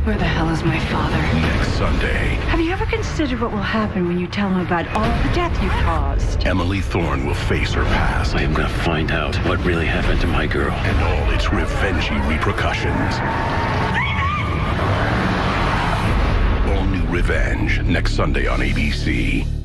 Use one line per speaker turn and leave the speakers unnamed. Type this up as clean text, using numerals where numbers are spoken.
Where the hell is my father?
Next Sunday.
Have you ever considered what will happen when you tell him about all the death you've caused?
Emily Thorne will face her past.
I am gonna find out what really happened to my girl.
And all its revengey repercussions. All New Revenge, next Sunday on ABC.